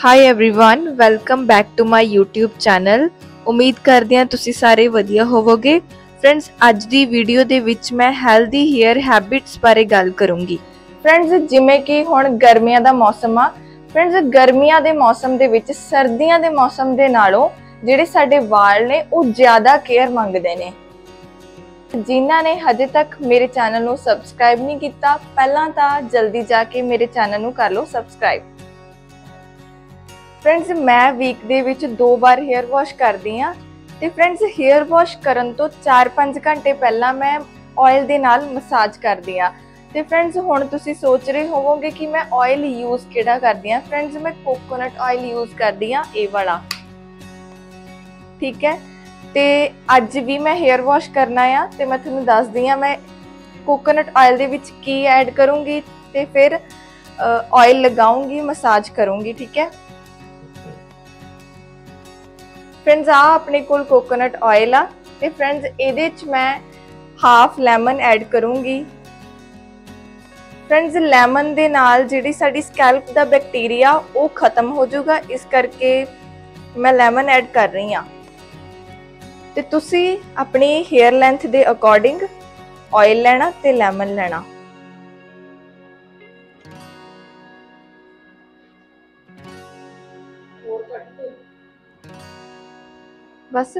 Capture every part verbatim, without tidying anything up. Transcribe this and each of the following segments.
Hi everyone, welcome back to my YouTube channel. उम्मीद करते हैं तुसी सारे वधिया होवोगे। फ्रेंड्स, अज दी वीडियो दे विच मैं हेल्दी हेयर हैबिट्स बारे गल करूंगी। फ्रेंड्स, जिमें कि हुण गर्मियां दा मौसम आ। फ्रेंड्स, गर्मियां दे मौसम दे विच सर्दियां दे मौसम दे नालों जिहड़े साडे वाल ने वो ज़्यादा केयर मंगदे ने। जिन्हां ने हजे तक मेरे चैनल नूं सबसक्राइब नहीं किया, पहलां तां जल्दी जाके मेरे चैनल नूं कर लो सबसक्राइब। फ्रेंड्स, मैं वीक दे विच दो बार हेयर वॉश करदी हाँ। ते फ्रेंड्स, हेयर वॉश करन तो चार पाँच घंटे पहला मैं ऑयल दे नाल मसाज करदी हाँ। ते फ्रेंड्स, हुण तुसी सोच रहे होवोगे कि मैं ऑयल यूज़ किहड़ा करदी हाँ। फ्रेंड्स, मैं कोकोनट ऑयल यूज़ करदी हाँ, ये वाला, ठीक है। ते अज भी मैं हेयर वॉश करना है, ते मैं तुहानूं दसदी हाँ मैं कोकोनट ऑयल दे विच की ऐड करूँगी ते फिर ऑयल लगाऊंगी, मसाज करूँगी, ठीक है। फ्रेंड्स, आ अपने कोल कोकोनट ऑयल आ ते फ्रेंड्स इहदे च मैं हाफ लैमन ऐड करूँगी। फ्रेंड्स, लैमन दे नाल जिहड़ी साडी स्कैल्प दा बैक्टीरिया वो खत्म हो जाऊगा, इस करके मैं लैमन ऐड कर रही हाँ। ते तुसी अपनी हेयर लेंथ दे अकॉर्डिंग ऑयल लेना ते लैमन लेना। बस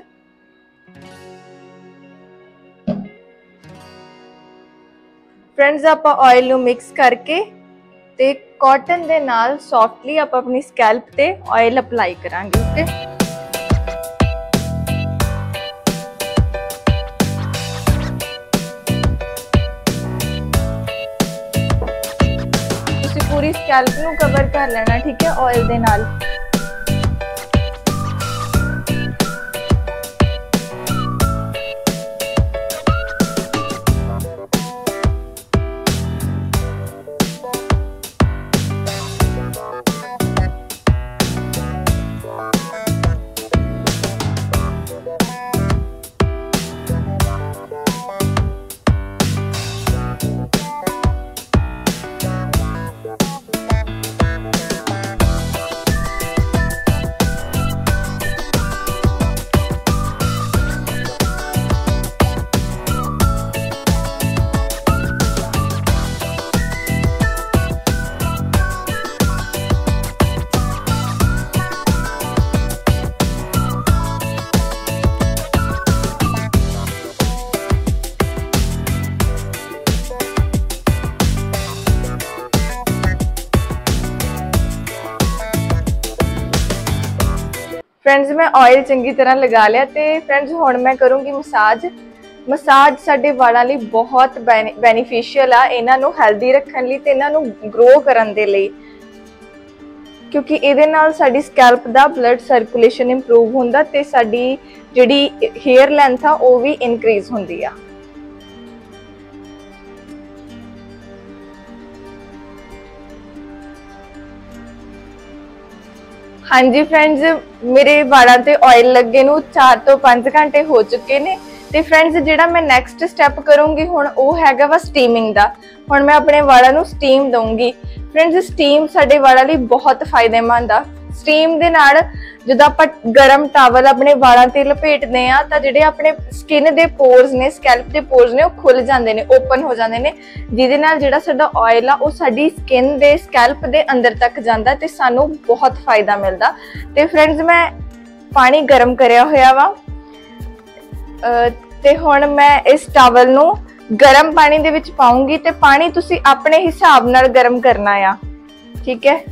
फ्रेंड्स, आप ऑयल नू मिक्स करके ते कॉटन दे नाल सॉफ्टली आप अपनी स्कैल्प ते ऑयल अप्लाई करांगे। ओके, तुसी पूरी स्कैल्प नू कवर कर लेना, ठीक है, ऑयल दे नाल। फ्रेंड्स, मैं ऑयल चंगी तरह लगा लिया ते फ्रेंड्स हुण मैं करूँगी मसाज। मसाज साडे वालां लई बहुत बेनीफिशियल आ, इन्हां नूं हेल्दी रखण लई ते इन्हां नूं ग्रो करन दे लई, क्योंकि इहदे नाल साडी स्कैल्प दा ब्लड सर्कुलेशन इंप्रूव हुंदा ते साडी जिहड़ी हेयर लेंथ आ वो भी इनक्रीज हुंदी आ। हाँ जी फ्रेंड्स, मेरे वालों ते ऑयल लगे नूं चार तो पाँच घंटे हो चुके ने। ते फ्रेंड्स, जिहड़ा मैं नैक्सट स्टैप करूँगी हुण वो हैगा वा स्टीमिंग दा। हुण मैं अपने वालों नूं स्टीम दूंगी। फ्रेंड्स, स्टीम साडे वालों लई बहुत फायदेमंद आ। स्टीम दे नाल जदों आपां गरम टावल अपने वालों ते लपेटदे आ तां जिहड़े अपने स्किन दे पोर्स ने, स्कैल्प दे पोर्स ने, वो खुल जांदे ने, ओपन हो जांदे ने, जिहदे नाल जिहड़ा साडा ऑयल आ वो साडी स्किन दे, स्कैल्प दे अंदर तक जांदा ते सानू बहुत फायदा मिलदा। ते फ्रेंड्स, मैं पानी गरम करया होया वा ते हुण मैं इस टावल नू गरम पानी दे विच पाऊंगी ते पानी तुसी अपने हिसाब नाल गरम करना आ, ठीक है।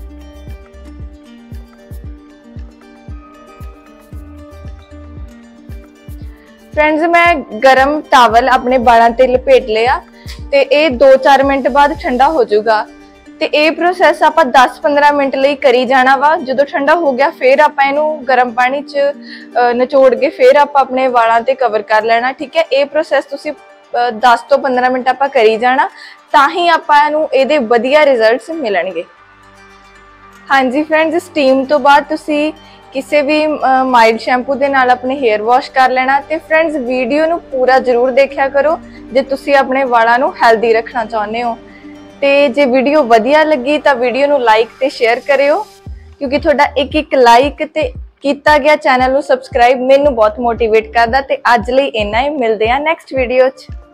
फ्रेंड्स, मैं गरम टावल अपने बालों ते लपेट लिया ते ये दो चार मिनट बाद ठंडा हो जाऊगा। ते ये प्रोसैस आप दस पंद्रह मिनट लिए करी जाना वा। जो ठंडा हो गया फिर आप इनू गर्म पानी च नचोड़ के फिर आप अपने वालों ते कवर कर लेना, ठीक है। ये प्रोसैस तुसी दस तो पंद्रह मिनट आप करी जाना, ताही आप इनू इहदे वधिया रिजल्ट्स मिलणगे। हाँ जी फ्रेंड्स, स्टीम तो बाद तुसी किसी भी माइल्ड शैंपू के नाल अपने हेयर वॉश कर लेना। तो फ्रेंड्स वीडियो नू पूरा जरूर देखा करो जे तुसी अपने वालों नू हेल्दी रखना चाहते हो। तो जे वीडियो वधिया लगी तो वीडियो नू लाइक ते शेयर करियो। क्योंकि तुहाडा एक एक लाइक ते कीता गया चैनल नूं सबसक्राइब मैनूं बहुत मोटिवेट करदा। ते अज लई इन्ना ही, मिलदे आ नैक्सट वीडियो च।